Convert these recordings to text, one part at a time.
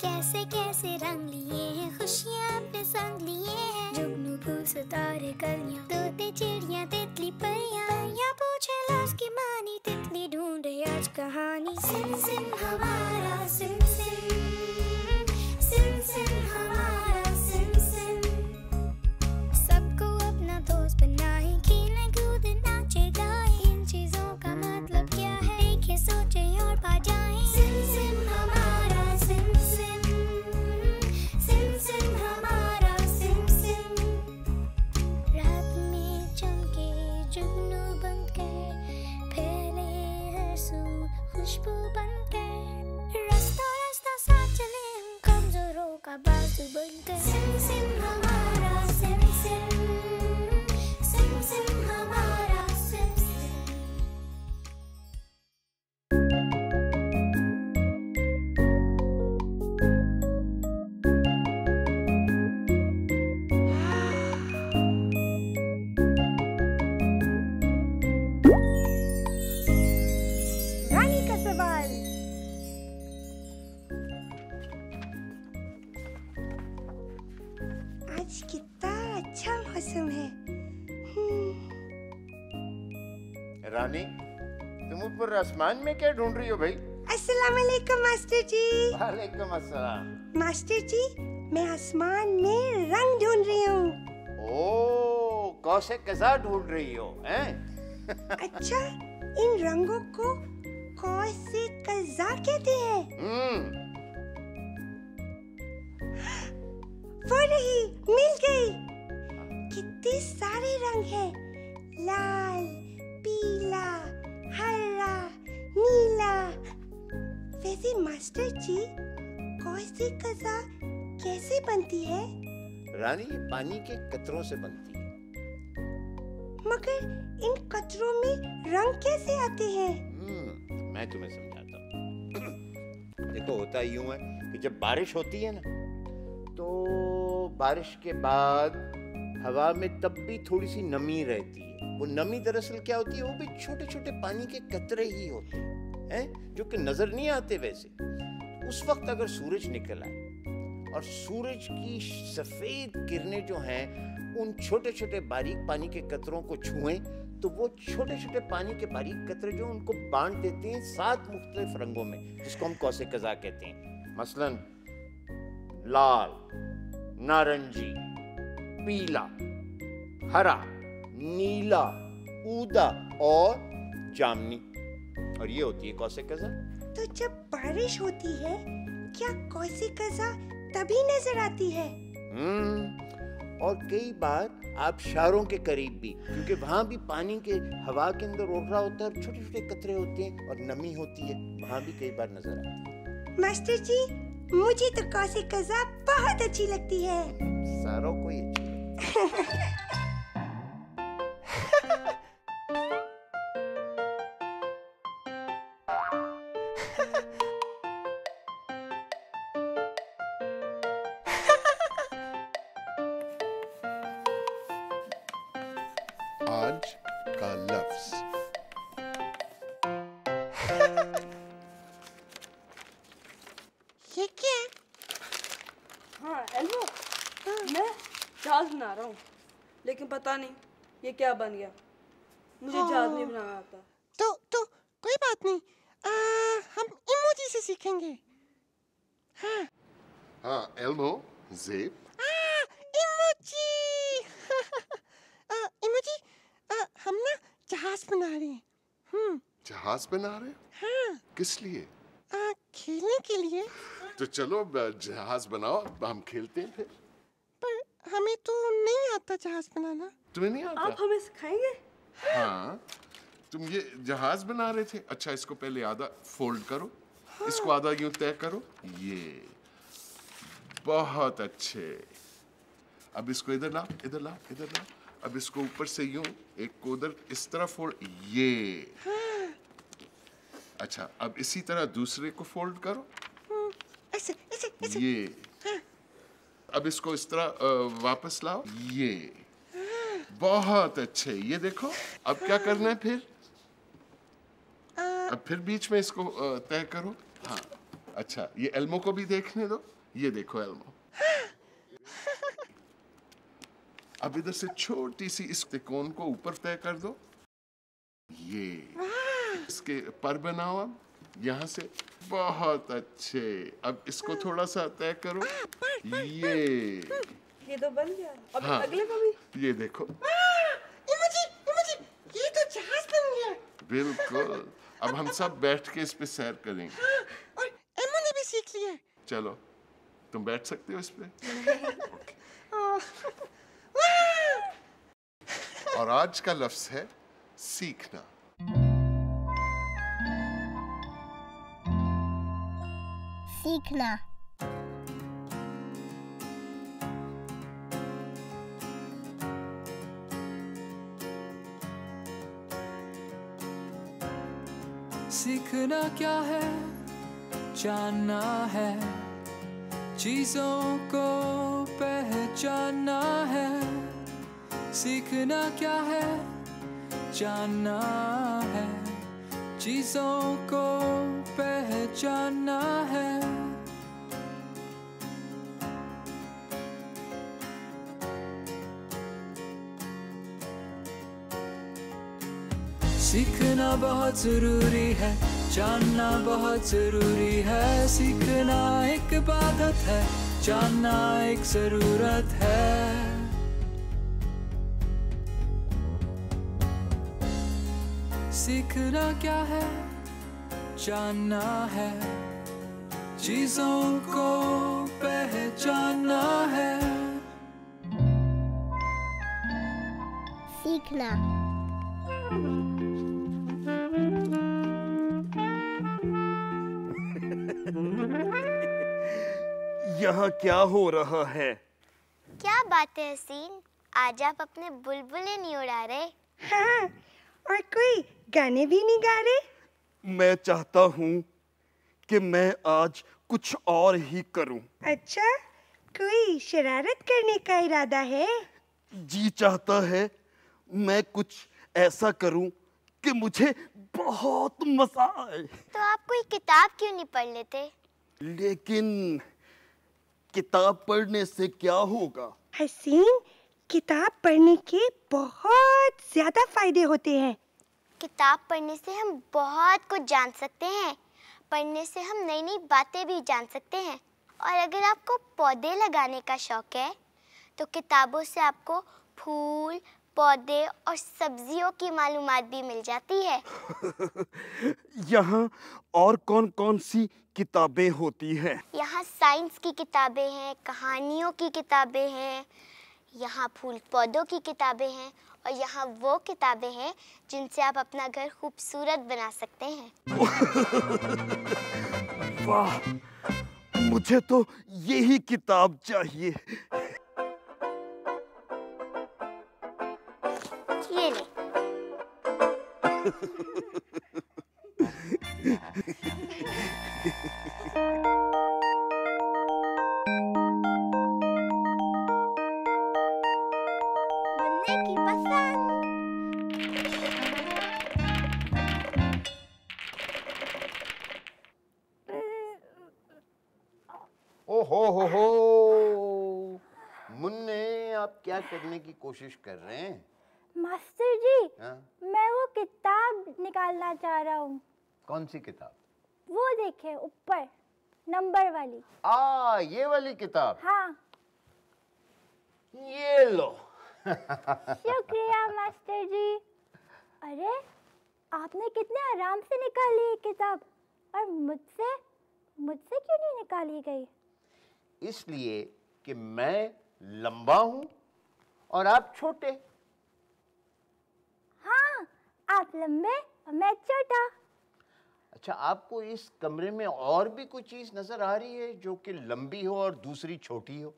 कैसे कैसे रंग लिए हैं, खुशियाँ अपने संग लिए हैं। जुगनू फूल सितारे कलियाँ, तोते चिड़ियाँ तितली परियाँ। परियाँ पूछे लाज की मानी, तितली ढूंढे आज कहानी। सिम सिम हमारा सिम सिम, सिम सिम हमारा सिम सिम। सबको अपना दोस्त बनाए, खेलें कूदें नाचे गाए। इन चीजों का मतलब क्या है, देखे सोचे और पा जाए। सिम सिम हमारा सिम सिम, सिम सिम हमारा सिम सिम। रात में चमके जुगनू बनकर, फैले हर सू खुशबू बनकर। रास्ता रास्ता साथ चले हम, कमजोरों का बाजू बनकर। सिम सिम हमारा सिम सिम, सिम सिम हमारा सिम सिम। रानी का सवाल। आज कितना अच्छा मौसम है। रानी, तुम ऊपर आसमान में क्या ढूंढ रही हो भाई? अस्सलाम वालेकुम मास्टर जी। वालेकुम अस्सलाम। मास्टर जी, मैं आसमान में रंग ढूंढ रही हूँ। ओ, कौसे कज़ा ढूंढ रही हो, हैं? अच्छा, इन रंगों को कौसे कज़ा कहते हैं? वो रही, मिल गई। कितने सारे रंग हैं, लाल, पीला, हरा, नीला। वैसे मास्टर जी, कौसे कज़ा कैसे बनती है? रानी, ये पानी के कतरों से बनती है। मगर इन कतरों में रंग कैसे आते हैं? मैं तुम्हें समझाता हूँ। देखो, होता यूं है कि जब बारिश होती है ना, तो बारिश के बाद हवा में तब भी थोड़ी सी नमी रहती है। वो नमी दरअसल क्या होती है, वो भी छोटे छोटे पानी के कतरे ही होते हैं, जो कि नजर नहीं आते वैसे। उस वक्त अगर सूरज निकल आए और सूरज की सफेद किरणें जो हैं उन छोटे छोटे बारीक पानी के कतरों को छुएं, तो वो छोटे छोटे पानी के बारीक कतरे जो उनको बांट देते हैं 7 मुख्तलिफ रंगों में, जिसको हम कौसे कज़ा कहते हैं। मसलन लाल, नारंगी, पीला, हरा, नीला, ऊदा और जामनी। और ये होती है कौसे कज़ा। तो जब बारिश होती है, क्या कौसे कज़ा तभी नजर आती है? और कई बार आबशारों के करीब भी, क्योंकि वहां भी पानी के हवा के अंदर उड़ रहा होता है और छोटे छोटे कतरे होते हैं और नमी होती है, वहां भी कई बार नजर आती है। मास्टर जी, मुझे तो कौसे कज़ा बहुत अच्छी लगती है। सारों को ये आज का लफ्ज। ये क्या? हाँ एल्मो, मैं जहाज बना रहा हूँ, लेकिन पता नहीं ये क्या बन गया। मुझे जहाज नहीं बनाना आता। तो कोई बात नहीं, हम इमोजी से सीखेंगे। हाँ एल्मो, ज़ेब। इमोजी। इमोजी, हम ना जहाज बना रहे हैं। जहाज बना रहे? हाँ। किस लिए? खेलने के लिए। तो चलो जहाज बनाओ, हम खेलते हैं फिर। पर हमें तो नहीं आता जहाज बनाना। तुम्हें नहीं आता? आप हमें सिखाएंगे? हाँ, तुम ये जहाज बना रहे थे। अच्छा, इसको पहले आधा फोल्ड करो। हाँ। इसको आधा यूं तय करो। ये बहुत अच्छे। अब इसको इधर लाओ, इधर लाओ, इधर लाओ। अब इसको ऊपर से यूं, एक को उधर इस तरह फोल्ड। ये हाँ। अच्छा, अब इसी तरह दूसरे को फोल्ड करो। ऐसे ऐसे ऐसे। ये हाँ। अब इसको इस तरह वापस लाओ। ये हाँ। बहुत अच्छे। ये देखो, अब क्या करना है फिर? अब फिर बीच में इसको तय करो। हाँ, अच्छा, ये एल्मो को भी देखने दो। ये देखो एल्मो, अब इधर से छोटी सी इस त्रिकोण को ऊपर तय कर दो। ये इसके पर बनाओ अब यहाँ से। बहुत अच्छे। अब इसको थोड़ा सा तय करो। ये तो बन गया। अब हाँ, अगले को भी। ये देखो। इमोजी, इमोजी, ये तो जहाज बन गया। बिल्कुल। अब हम सब बैठ के इस पे सैर करेंगे। और एमो ने भी सीख लिया। चलो, तुम बैठ सकते हो इस पे। और आज का लफ्ज है सीखना। सीखना। सीखना क्या है, जानना है, चीजों को पहचानना है। सीखना क्या है, जानना है, चीजों को पहचानना है। सीखना बहुत जरूरी है, जानना बहुत जरूरी है। सीखना एक इबादत है, जानना एक जरूरत है। सीखना क्या है, जानना है, चीजों को पहचानना है। सीखना। यहाँ क्या हो रहा है? क्या बात है हसीन, आज आप अपने बुलबुलें नहीं उड़ा रहे? हाँ, और कोई गाने भी नहीं गा रहे? मैं चाहता हूँ कि मैं आज कुछ और ही करूँ। अच्छा, कोई शरारत करने का इरादा है? जी चाहता है मैं कुछ ऐसा करूँ कि मुझे बहुत मजा आए। तो आप कोई किताब क्यों नहीं पढ़ लेते? लेकिन किताब पढ़ने से क्या होगा? हसीन, किताब पढ़ने के बहुत ज्यादा फायदे होते हैं। किताब पढ़ने से हम बहुत कुछ जान सकते हैं। पढ़ने से हम नई नई बातें भी जान सकते हैं। और अगर आपको पौधे लगाने का शौक है तो किताबों से आपको फूल, पौधे और सब्जियों की मालूमात भी मिल जाती है। यहाँ और कौन-कौन सी किताबें होती हैं? यहाँ साइंस की किताबें हैं, कहानियों की किताबें हैं, यहाँ फूल पौधों की किताबें हैं और यहाँ वो किताबें हैं जिनसे आप अपना घर खूबसूरत बना सकते हैं। वाह, मुझे तो यही किताब चाहिए। ये ले। मुन्ने की पसंद। हो मुन्ने, आप क्या करने की कोशिश कर रहे हैं? मास्टर जी, हाँ? मैं वो किताब निकालना चाह रहा हूँ। कौन सी किताब? वो देखे ऊपर, नंबर वाली। ये वाली किताब। हाँ। ये लो। शुक्रिया मास्टर जी। अरे, आपने कितने आराम से निकाली ये किताब, और मुझसे क्यों नहीं निकाली गई? इसलिए कि मैं लंबा हूं और आप छोटे। हाँ, आप लंबे और मैं छोटा। अच्छा, आपको इस कमरे में और भी कोई चीज नजर आ रही है जो कि लंबी हो और दूसरी छोटी हो?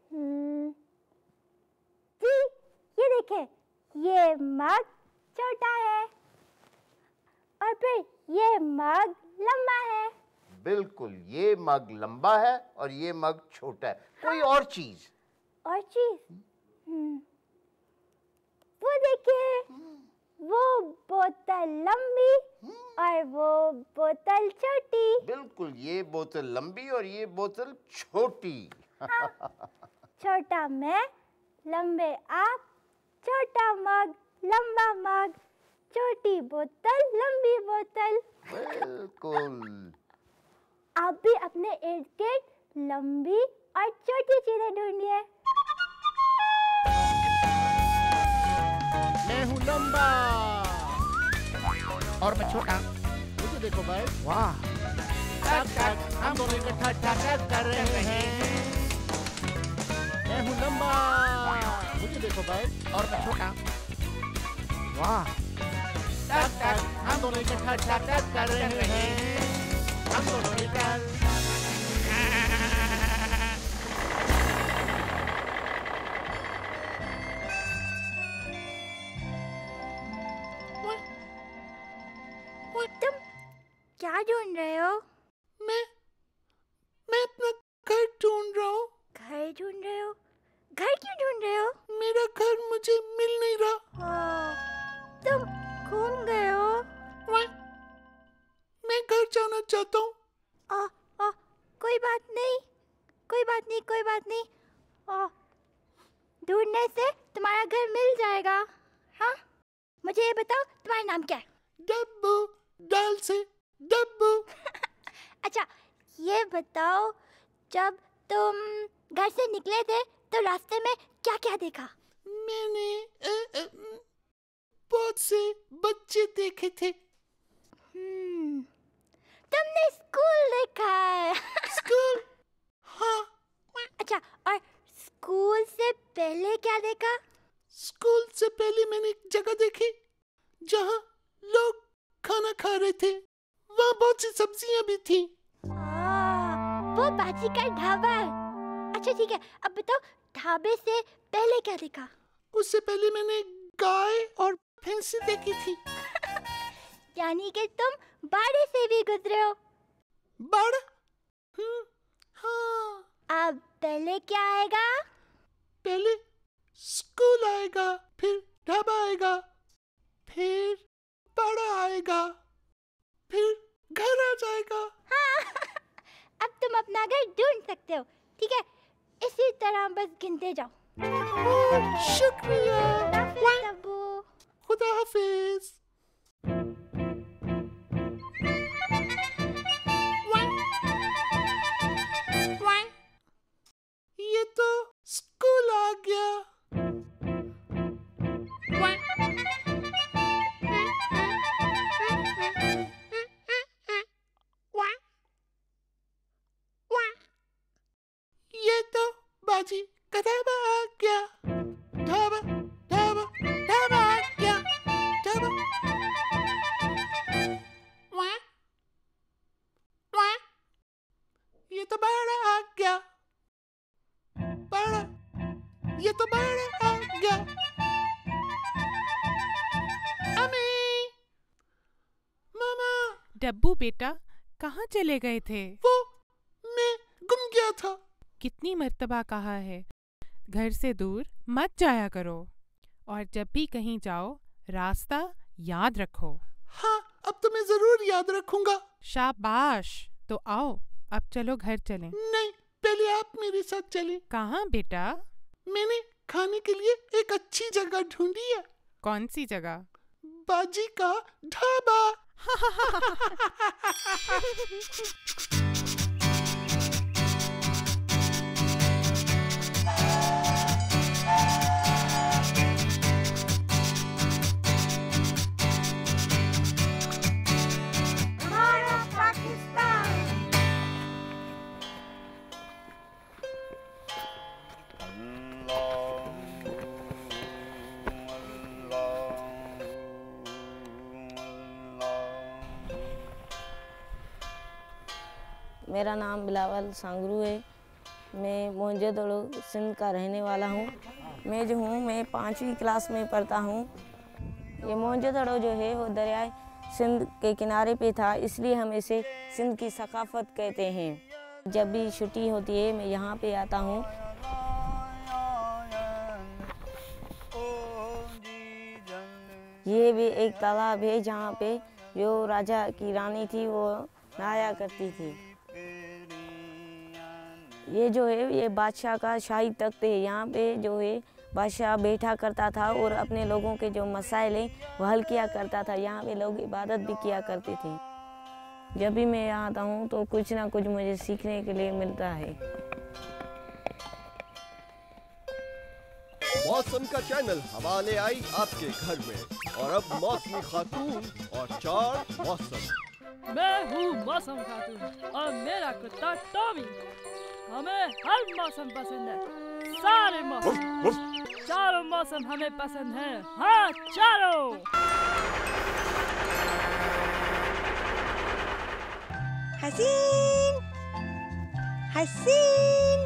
जी, ये देखें, ये मग छोटा है और फिर ये मग लंबा है। बिल्कुल, ये मग लंबा है और ये मग छोटा है। कोई और चीज? और चीज? वो देखिए, वो बोतल लंबी और वो बोतल छोटी। बिल्कुल, ये बोतल लंबी और ये बोतल छोटी। छोटा मैं, लंबे आप, छोटा मग, लंबा मग, छोटी बोतल, लंबी बोतल। बिल्कुल। आप भी अपने इर्द गिर्द लंबी और छोटी चीजें ढूंढिए। मैं हूँ लंबा और मैं छोटा, मुझे देखो भाई। वाह, टक टक हम दोनों इकट्ठा टक टक कर रहे हैं। मैं हूँ लंबा, मुझे देखो भाई, और मैं छोटा। वाह, टक टक हम दोनों इकट्ठा टक टक कर रहे हैं। हम दोनों मिलकर तुम क्या ढूंढ रहे हो? मैं अपना घर ढूंढ रहा हूँ। घर ढूंढ रहे हो? घर क्यों ढूंढ रहे हो? मेरा घर मुझे मिल नहीं रहा। तुम घूम गए हो? मैं घर जाना चाहता हूँ। कोई बात नहीं, कोई बात नहीं, कोई बात नहीं। ढूंढने से तुम्हारा घर मिल जाएगा। हाँ, मुझे ये बताओ तुम्हारा नाम क्या है? डब्बू, दाल से डब्बू। अच्छा, ये बताओ जब तुम घर से निकले थे तो रास्ते में क्या क्या देखा? मैंने बहुत से बच्चे देखे थे। तुमने स्कूल देखा है? स्कूल? हाँ। अच्छा, और स्कूल से पहले क्या देखा? स्कूल से पहले मैंने एक जगह देखी जहाँ लोग खाना खा रहे थे। वहाँ बहुत सी सब्जियाँ भी थी। वो बाजी का ढाबा है। अच्छा ठीक है, अब बताओ ढाबे से पहले क्या देखा? उससे पहले मैंने गाय और भैंसी देखी थी। यानी कि तुम बाड़े से भी गुजरे हो। बाड़ा? हाँ। अब पहले क्या आएगा? पहले स्कूल आएगा, फिर ढाबा आएगा, फिर बाड़ा आएगा, फिर घर आ जाएगा। हाँ। अब तुम अपना घर ढूंढ सकते हो। ठीक है, इसी तरह बस गिनते जाओ। शुक्रिया। खुदा हाफिज। ये तो स्कूल आ गया। ये तो बाजी का ढाबा आ गया। ढाबा ढाबा ढाबा आ गया। ढाबा। ये तो बाड़ा आ गया। बाड़ा, ये तो बाड़ा आ गया। अम्मी, मामा। डब्बू बेटा, कहाँ चले गए थे? वो मैं गुम गया था। कितनी मर्तबा कहा है घर से दूर मत जाया करो, और जब भी कहीं जाओ रास्ता याद रखो। हाँ, अब तो मैं जरूर याद रखूंगा। शाबाश। तो आओ अब चलो घर चलें। नहीं, पहले आप मेरे साथ चलें। कहाँ बेटा? मैंने खाने के लिए एक अच्छी जगह ढूंढी है। कौन सी जगह? बाजी का ढाबा। मेरा नाम बिलावल सांगरू है। मैं मोहनजोदड़ो सिंध का रहने वाला हूँ। मैं जो हूँ, मैं 5वीं क्लास में पढ़ता हूँ। ये मोहनजोदड़ो जो है वो दरियाए सिंध के किनारे पे था, इसलिए हम इसे सिंध की सकाफत कहते हैं। जब भी छुट्टी होती है मैं यहाँ पे आता हूँ। ये भी एक तालाब है जहाँ पे जो राजा की रानी थी वो नहाया करती थी। ये जो है ये बादशाह का शाही तख्त है। यहाँ पे जो है बादशाह बैठा करता था और अपने लोगों के जो मसाइल हैं वो हल किया करता था। यहाँ पे लोग इबादत भी किया करते थे। जब भी मैं यहाँ आता हूँ तो कुछ ना कुछ मुझे सीखने के लिए मिलता है। मौसम का चैनल हवा ले आई आपके घर में, और अब मौसमी खातून और 4 मौसम। मैं हूँ मौसम खातून और मेरा कुत्ता टॉमी। हमें हर मौसम पसंद है, सारे मौसम, चारों मौसम हमें पसंद है। हाँ, चारों। हसीन, हसीन।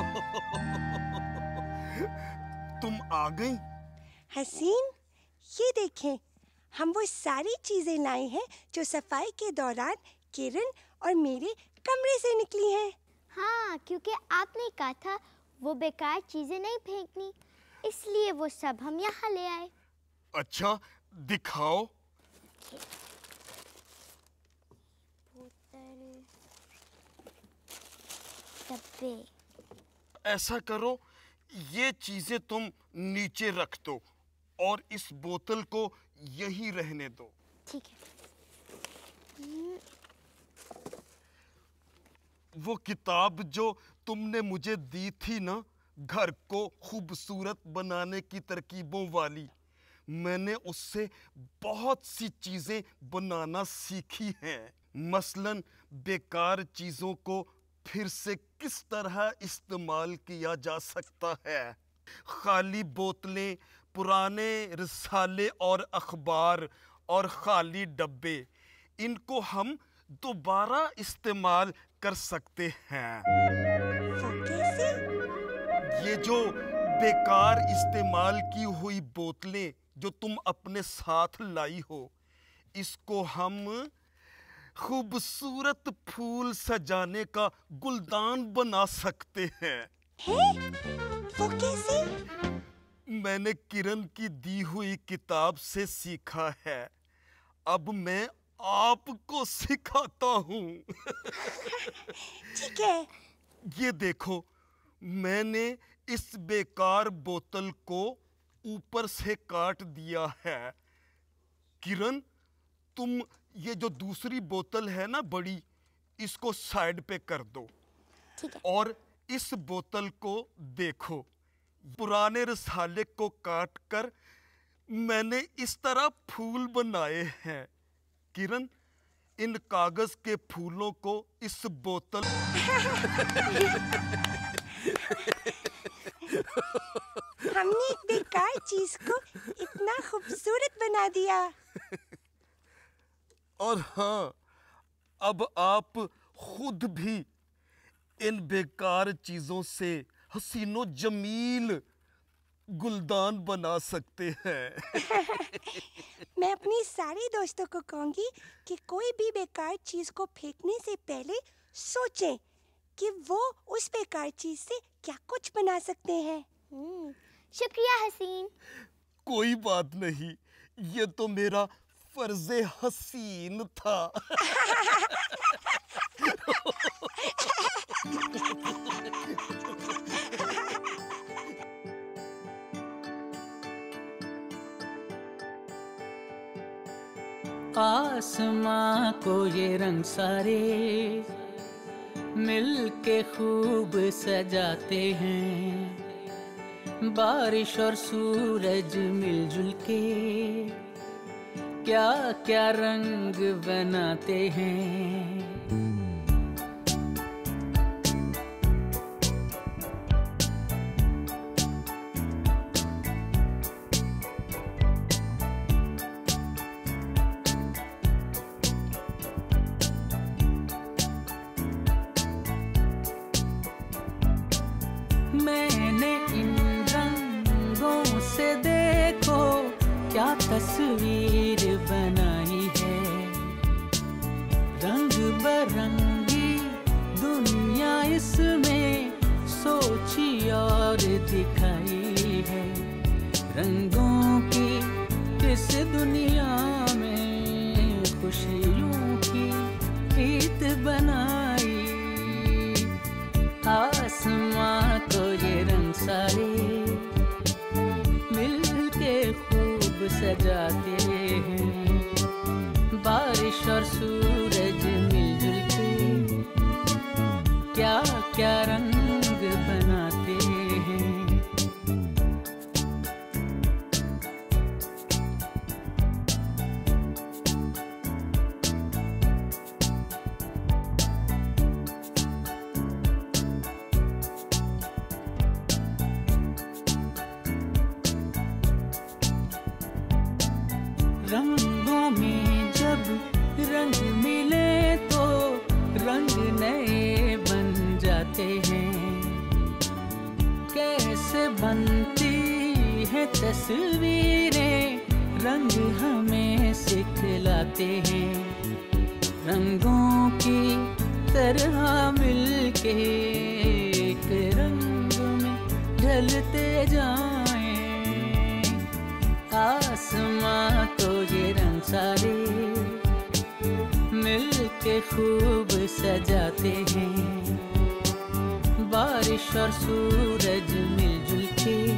तुम आ गई? हसीन, ये देखें, हम वो सारी चीजें लाए हैं जो सफाई के दौरान किरण और मेरे कमरे से निकली हैं। हाँ, क्योंकि आपने कहा था वो बेकार चीजें नहीं फेंकनी, इसलिए वो सब हम यहाँ ले आए। अच्छा, दिखाओ। डब्बे। ऐसा करो, ये चीजें तुम नीचे रख दो और इस बोतल को यहीं रहने दो। ठीक है। वो किताब जो तुमने मुझे दी थी ना, घर को खूबसूरत बनाने की तरकीबों वाली, मैंने उससे बहुत सी चीजें बनाना सीखी हैं। मसलन बेकार चीजों को फिर से किस तरह इस्तेमाल किया जा सकता है। खाली बोतलें, पुराने रिसाले और अखबार और खाली डब्बे, इनको हम दोबारा इस्तेमाल कर सकते हैं। कैसे? ये जो बेकार इस्तेमाल की हुई बोतलें जो तुम अपने साथ लाई हो, इसको हम खूबसूरत फूल सजाने का गुलदान बना सकते हैं। वो कैसे? मैंने किरण की दी हुई किताब से सीखा है, अब मैं आपको सिखाता हूँ। ठीक है। ये देखो, मैंने इस बेकार बोतल को ऊपर से काट दिया है। किरण, तुम ये जो दूसरी बोतल है ना बड़ी, इसको साइड पे कर दो। ठीक है। और इस बोतल को देखो, पुराने रसाले को काट कर मैंने इस तरह फूल बनाए हैं। किरण, इन कागज के फूलों को इस बोतल हमने एक बेकार चीज को इतना खूबसूरत बना दिया। और हाँ, अब आप खुद भी इन बेकार चीजों से हसीनो जमील गुलदान बना सकते हैं। मैं अपनी सारी दोस्तों को कहूंगी कि कोई भी बेकार चीज को फेंकने से पहले सोचें कि वो उस बेकार चीज से क्या कुछ बना सकते हैं। शुक्रिया हसीन। कोई बात नहीं, ये तो मेरा फर्जे हसीन था। आसमां को ये रंग सारे मिल के खूब सजाते हैं। बारिश और सूरज मिलजुल के क्या क्या रंग बनाते हैं। मैंने इन रंगों से देखो क्या तस्वीर बनाई है। रंग बरंगी दुनिया इसमें सोची और दिखाई है। रंगों की इस दुनिया में खुशियों की ईद बनाई, आसमां को ये रंग सारे मिल के खूब सजाते हैं। बारिश और सूरज मिलजुल के क्या क्या रंग बनाते हैं। रंगों में जब रंग मिले तो रंग नए बन जाते हैं। कैसे बनती है तस्वीरें रंग हमें सिखलाते हैं। रंगों की तरह मिलके एक रंग में ढलते जाएं। आसमां को ये रंग सारे मिल के खूब सजाते हैं। बारिश और सूरज मिलजुल के